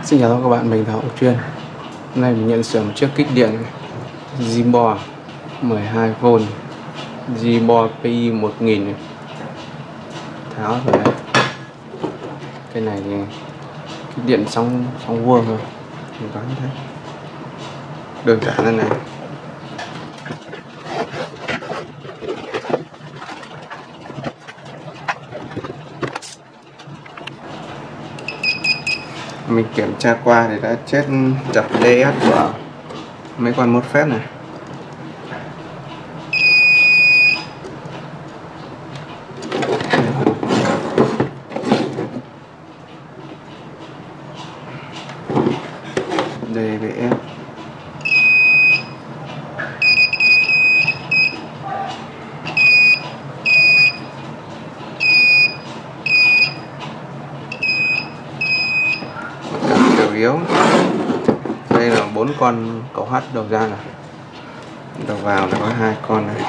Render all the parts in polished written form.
Xin chào các bạn, mình là Hậu Chuyên. Hôm nay mình nhận sửa một chiếc kích điện Zibo 12V Zibo PI 1000 này. Tháo rồi đấy. Cái này thì kích điện sóng vuông thôi, mình đoán thế. Đơn giản thế này. Mình kiểm tra qua thì đã chết chập DS của mấy con mốt phép này. DBF chủ yếu đây là 4 con cầu H đầu ra này, đầu vào là có 2 con này.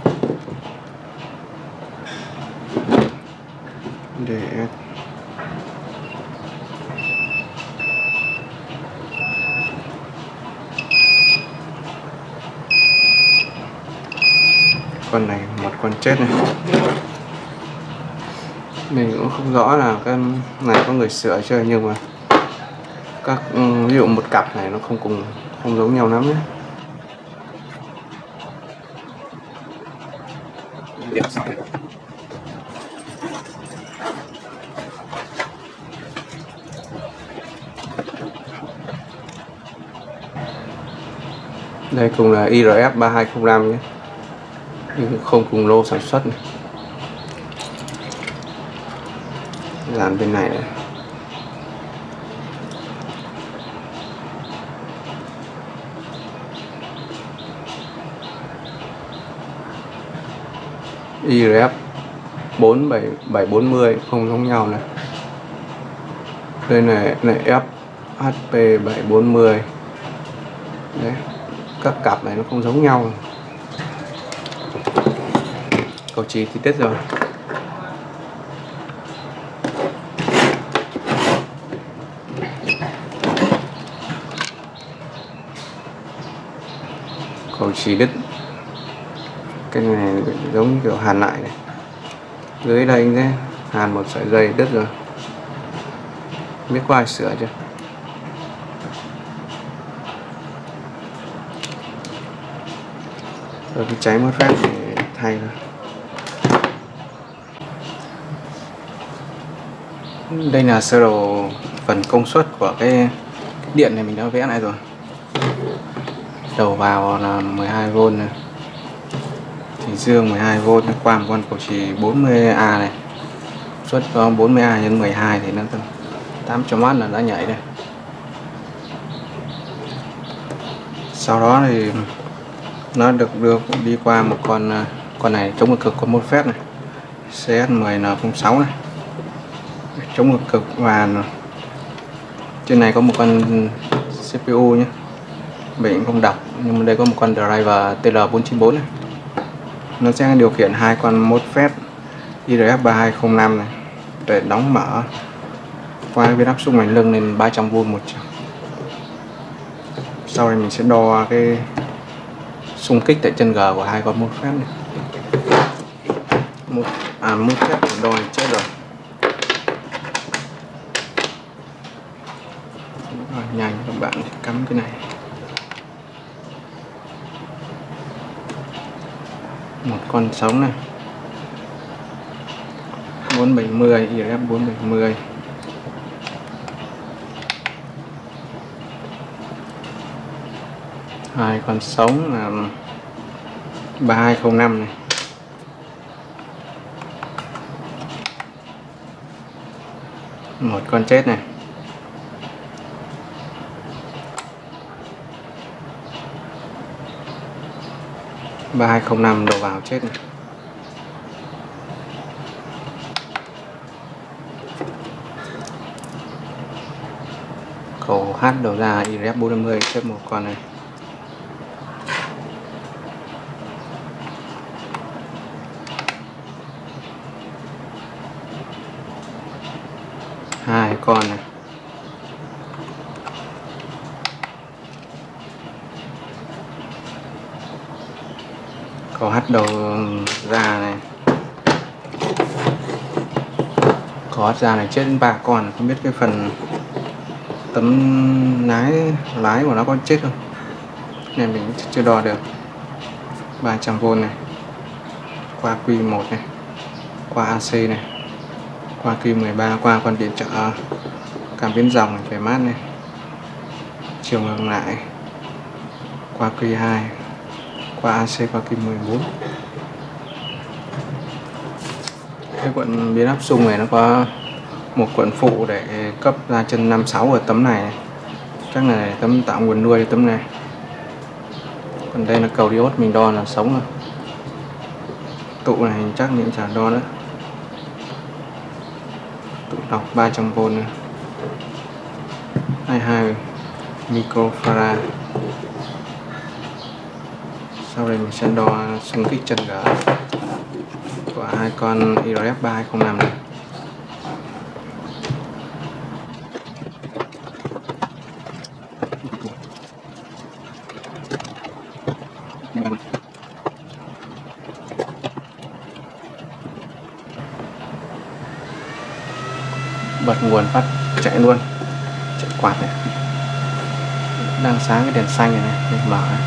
DS con này một con chết này. Mình cũng không rõ là cái này có người sửa chưa, nhưng mà các ví dụ một cặp này nó không giống nhau lắm nhé. Đây cùng là IRF 3205 nhé, nhưng không cùng lô sản xuất này. Dàn bên này, IRF 47740 không giống nhau này. Đây này FHP 740. Đấy, các cặp này nó không giống nhau. Cầu chì thì tết rồi. Cầu chì đứt. Cái này giống kiểu hàn lại này. Dưới đây nhé, hàn một sợi dây đứt rồi. Biết có ai sửa chưa? Rồi cái cháy mất phép thì thay rồi. Đây là sơ đồ phần công suất của cái điện này, mình đã vẽ lại rồi. Đầu vào là 12V này, thì dương 12V qua một con cầu chì 40A này, suất có 40A nhân 12 thì nó tầm 800W là đã nhảy đây. Sau đó thì nó được đưa đi qua một con này chống ngược cực có một phép này, CS10N06 này, chống ngược cực, và trên này có một con CPU nhé, mình không đọc, nhưng mà đây có một con driver TL494 này. Nó sẽ điều khiển hai con mốt phép IRF 3205 này để đóng mở qua viên áp suất mảnh lưng lên 300V một chiều. Sau này mình sẽ đo cái xung kích tại chân G của hai con mốt phép này. Mốt phép đo thì chết rồi. Nhanh các bạn, cắm cái này. Một con sống này, 470, IRF 470. Hai con sống là 3205 này. Một con chết này. Ba 205 đầu vào chết này. Cầu H đầu ra IRF 450 chết một con này. Hai con này. Cầu hắt đầu ra này, cầu hắt ra này chết đến 3 con, không biết cái phần tấm lái của nó có chết không nên mình chưa đo được. 300V này, qua Q1 này, qua AC này, qua Q13, qua con điện trợ cảm biến dòng này, phải mát này, chiều ngược lại, qua Q2, qua AC, qua Q14. Cái cuộn biến áp xung này nó có một cuộn phụ để cấp ra chân 56 ở tấm này, chắc là tấm tạo nguồn nuôi tấm này. Còn đây là cầu diode mình đo là sống rồi. Tụ này chắc mình chẳng đo nữa. Tụ đọc 300V nữa, 22 microfarad. Sau đây mình sẽ đo xung kích chân gà của hai con IRF 3205 này. Bật nguồn phát chạy luôn, chạy quạt này, đang sáng cái đèn xanh này, mình mở này.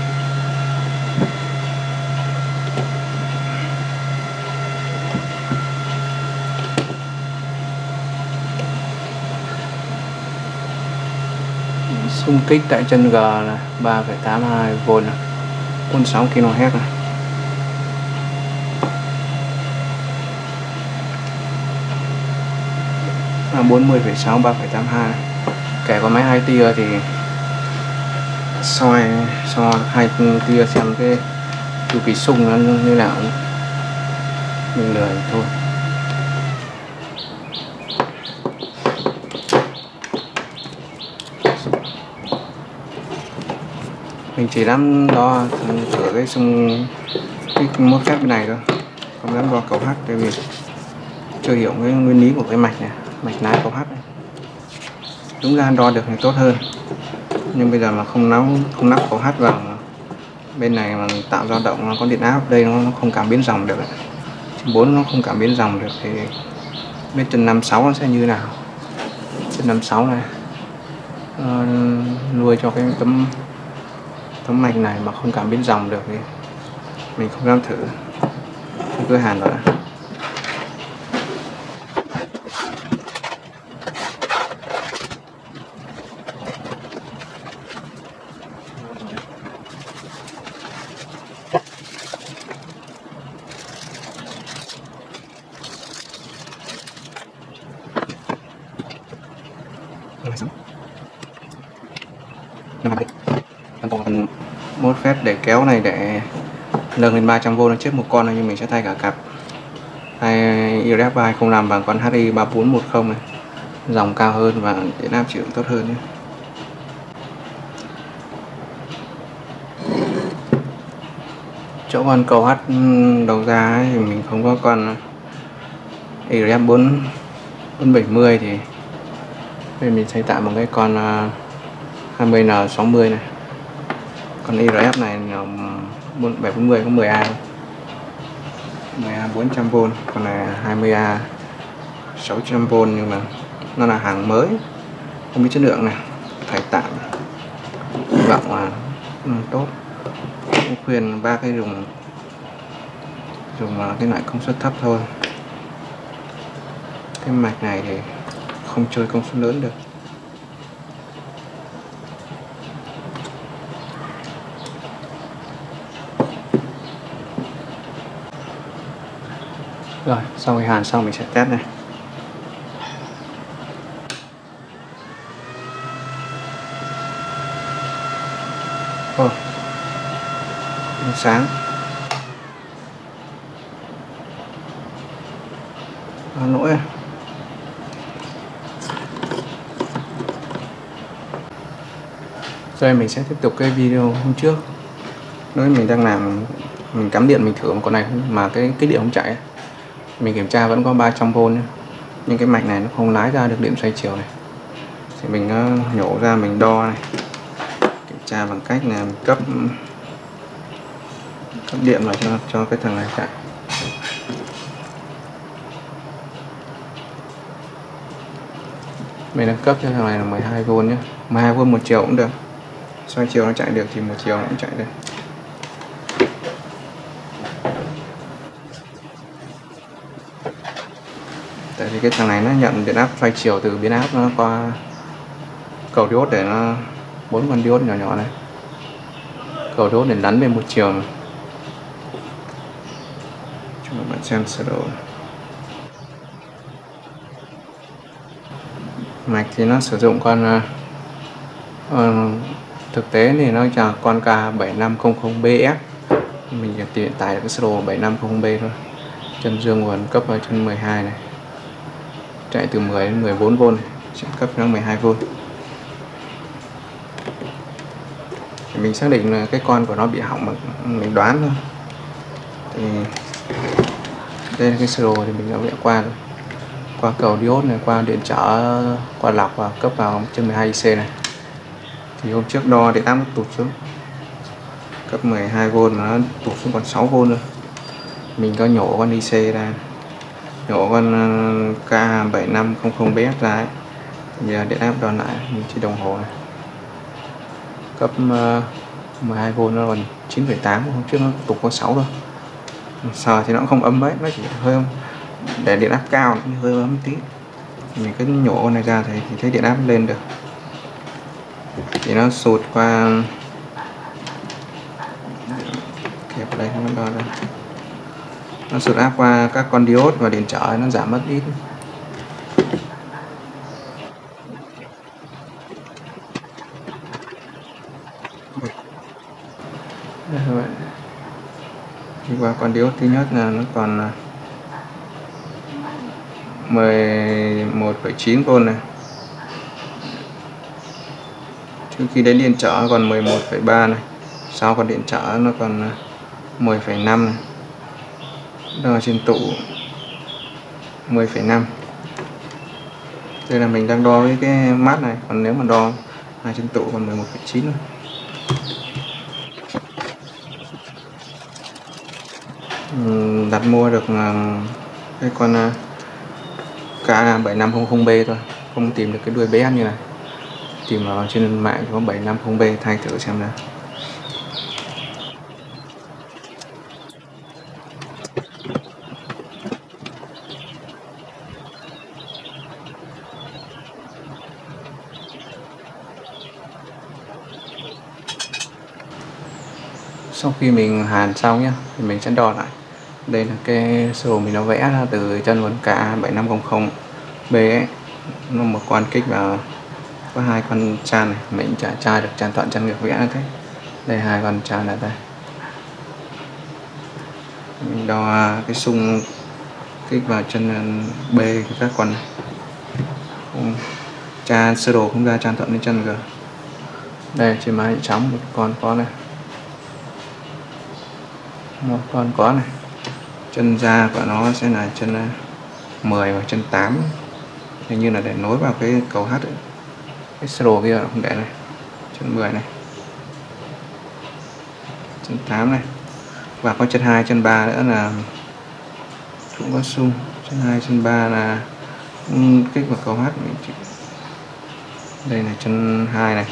Xung kích tại chân G là 3,82V này, 46 kHz này. Là 40,6, 3,82. Kể có máy 2 tia thì so 2 tia xem cái chu kỳ xung nó như nào, mình lười thôi. Mình chỉ dám đo thử cái xung cái mốt phép bên này thôi, không dám đo cầu H tại vì chưa hiểu cái nguyên lý của cái mạch này, mạch lái cầu H này. Đúng ra đo được thì tốt hơn, nhưng bây giờ mà không nắp cầu H vào bên này mà tạo dao động, nó có điện áp đây, nó không cảm biến dòng được. 4 nó không cảm biến dòng được thì bên chân 56 nó sẽ như thế nào. Chân 56 này nuôi cho cái tấm mạch này mà không cảm biến dòng được thì mình không dám thử, cứ hàn vào. Còn mốt phép để kéo này để nâng lên 300V nó chết một con này, nhưng mình sẽ thay cả cặp. Hai IRF 3205 và con HI 3410 này, dòng cao hơn và điện áp chịu tốt hơn nhé. Chỗ con cầu H đầu ra ấy, thì mình không có con IRF 470 thì bên mình sẽ tạo một cái con 20N60 này. Con IRF này là 740 có 10A 400V, còn này 20A 600V, nhưng mà nó là hàng mới, không biết chất lượng này, phải tạm, hy vọng là tốt. Cũng khuyên ba cái dùng cái loại công suất thấp thôi. Cái mạch này thì không chơi công suất lớn được. Rồi, sau khi hàn xong mình sẽ test này. Sáng. Lỗi à. Rồi mình sẽ tiếp tục cái video hôm trước. Đối mình đang làm, mình cắm điện mình thử một con này mà cái điện không chạy. Mình kiểm tra vẫn có 300V nhé. Nhưng cái mạch này nó không lái ra được điện xoay chiều này. Thì mình nhổ ra mình đo này. Kiểm tra bằng cách là cấp cấp điện vào cho cái thằng này chạy. Mình đang cấp cho thằng này là 12V nhé, 12V 1 chiều cũng được, xoay chiều nó chạy được thì 1 chiều nó cũng chạy được. Tại vì cái thằng này nó nhận điện áp xoay chiều từ biến áp nó qua cầu diode để nó 4 con diode nhỏ nhỏ này, cầu diode để đánh về một chiều này. Cho các bạn xem sơ đồ. Mạch thì nó sử dụng con thực tế thì nó là con K7500BF. Mình hiện tại là cái sơ đồ 7500B thôi. Chân dương nguồn cấp vào chân 12 này, chạy từ 10 đến 14V này, cấp nó 12V. Mình xác định là cái con của nó bị hỏng mà mình đoán thôi. Thì đây là cái sơ đồ thì mình đã vẽ qua rồi, qua cầu diode này, qua điện trở, qua lọc và cấp vào chân 12IC này. Thì hôm trước đo điện áp nó tụt xuống cấp 12V mà nó tụt xuống còn 6V nữa. Mình có nhổ con IC ra, nhổ con K7500BF ra ấy. Giờ điện áp đo lại mình chỉ đồng hồ này, cấp 12V nó còn 9,8, hôm trước nó tụt có 6 thôi. Sờ thì nó cũng không ấm mấy, nó chỉ hơi để điện áp cao nó hơi ấm tí. Mình cứ nhổ con này ra thì thấy điện áp lên được. Thì nó sụt qua kẹp đây, nó đo ra, nó sụt áp qua các con diode và điện trở, nó giảm mất ít. Đây các bạn, đi qua con diode thứ nhất là nó còn 11,9V này, trước khi đến điện trở còn 11,3 này, sau con điện trở nó còn 10,5 này, đo trên tụ 10,5. Đây là mình đang đo với cái mát này, còn nếu mà đo trên tụ còn 11,9 thôi. Đặt mua được cái con K7500B thôi, không tìm được cái đuôi bé như này. Tìm vào trên mạng có 750B thay thử xem nào. Sau khi mình hàn xong nhé thì mình sẽ đo lại. Đây là cái sơ đồ mình đã vẽ ra từ chân con K7500B ấy. Nó một con kích và có 2 con chan này, mình chả chai được chan thuận chan ngược vẽ ra thế. Đây 2 con chan ở đây. Mình đo cái xung kích vào chân B của các con này. Chan sơ đồ không ra chan thuận đến chân G. Đây trên máy trống một con có này, một con có này. Chân ra của nó sẽ là chân 10 và chân 8, hình như là để nối vào cái cầu H ấy. Cái sơ đồ kia không để này, chân 10 này, chân 8 này, và có chân 2, chân 3 nữa là cũng có xung. Chân 2, chân 3 là kích vào cầu H. Mình chỉ... đây là chân 2 này,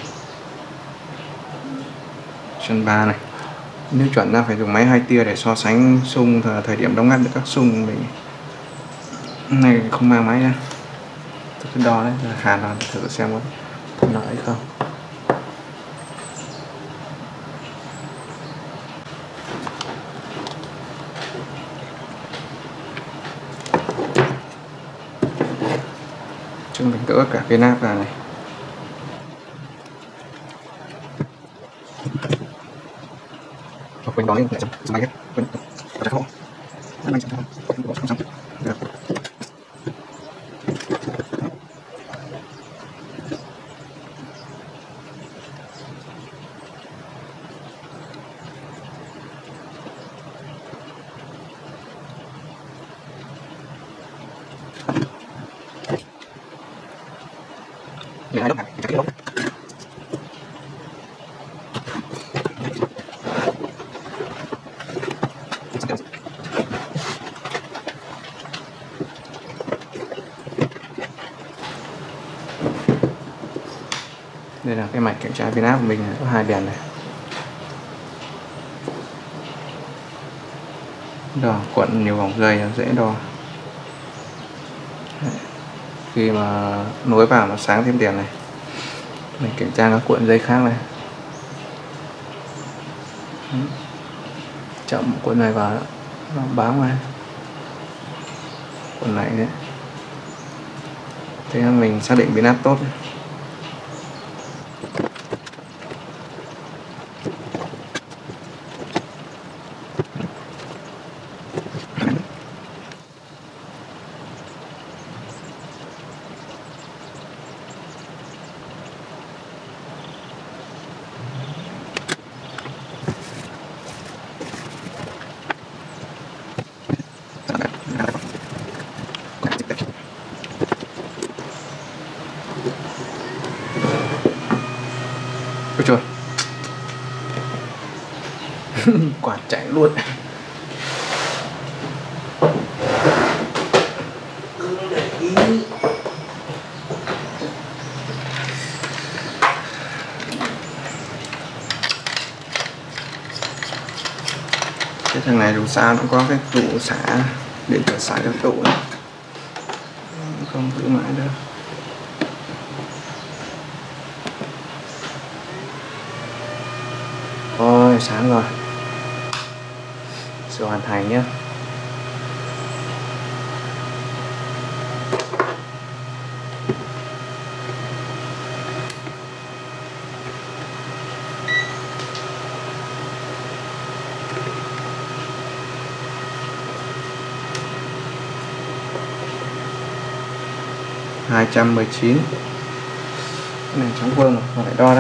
chân 3 này. Nếu chuẩn ra phải dùng máy 2 tia để so sánh xung thời điểm đóng ngắt được các xung. Mình này không mang máy ra, tôi cứ đo đấy, hàn vào thử xem có thuận lợi hay không. Chúng mình gỡ cả cái nắp vào này. Quên đón lên để xong máy hết. Quên có không? Máy xong không? Xong. Được. Để ai đốt hả? Chắc cái đốt. Đây là cái mạch kiểm tra pin áp của mình này, có 2 đèn này. Đo cuộn nhiều vòng dây dễ đo. Khi mà nối vào nó sáng thêm đèn này. Mình kiểm tra các cuộn dây khác này. Chậm cuộn này vào nó báo ngay. Cuộn này đấy. Thế là mình xác định pin áp tốt. Ôi trời. Quạt chạy luôn. Cái thằng này dù sao nó có cái tủ xả điện tử xả cho tủ này. Không giữ mãi đâu. Ôi sáng rồi. Sẽ hoàn thành nhé. Hai 219. Cái này trống vương mà phải đo đâu.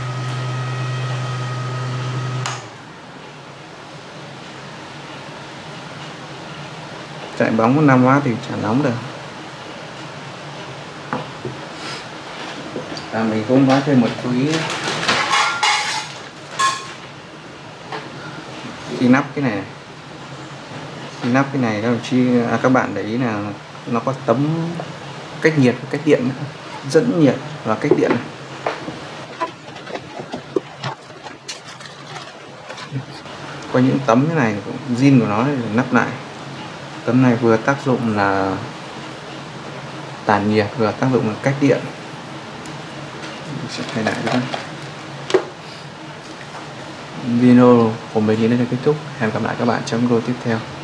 Chạy bóng 5W thì chả nóng được. Mình cũng có thêm một chú ý. Khi nắp cái này, các bạn để ý là nó có tấm cách nhiệt và cách điện, dẫn nhiệt và cách điện này. Có những tấm cái này zin của nó nắp lại. Tấm này vừa tác dụng là tản nhiệt, vừa tác dụng là cách điện. Mình sẽ thay lại cho video của mình đến đây là kết thúc. Hẹn gặp lại các bạn trong video tiếp theo.